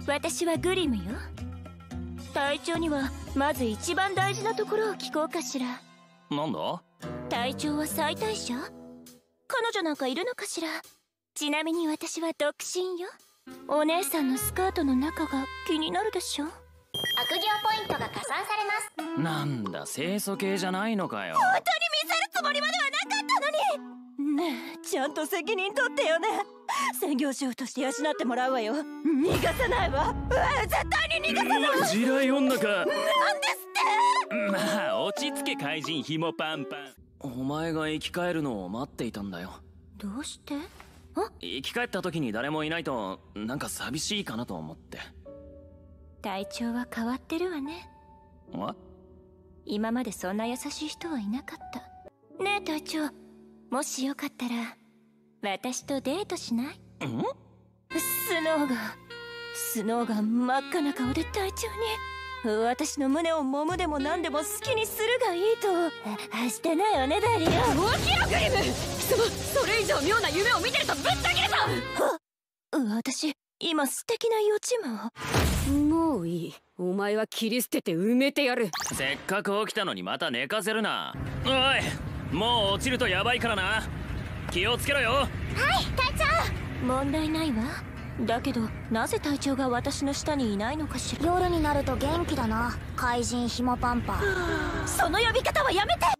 私はグリムよ。隊長にはまず一番大事なところを聞こうかしら。 なんだ？ 隊長は妻帯者？彼女なんかいるのかしら。ちなみに私は独身よ。お姉さんのスカートの中が気になるでしょ。 悪行ポイントが加算されます。 なんだ、清楚系じゃないのかよ。 本当に見せるつもりまではなかったのに。ねえ、ちゃんと責任取ってよね。専業主婦として養ってもらうわよ。逃がさないわ。絶対に逃がさない。 地雷女か。 なんですって。 まあ落ち着け怪人ひもパンパン。お前が生き返るのを待っていたんだよ。 どうして？ 生き返った時に誰もいないとなんか寂しいかなと思って。 隊長は変わってるわね。今までそんな優しい人はいなかった。ねえ隊長、もしよかったら私とデートしない？スノーが真っ赤な顔で隊長に私の胸を揉むでも何でも好きにするがいいとしてないわねダリア。 起きろグリム。貴様、それ以上妙な夢を見てるとぶった切れた。 私今素敵な予知夢を。 もういい。お前は切り捨てて埋めてやる。 せっかく起きたのにまた寝かせるな。おい、もう落ちるとヤバいからな。気をつけろよ。 はい隊長。問題ないわ。だけどなぜ隊長が私の下にいないのかしら。 夜になると元気だな、怪人ひもパンパン。 その呼び方はやめて。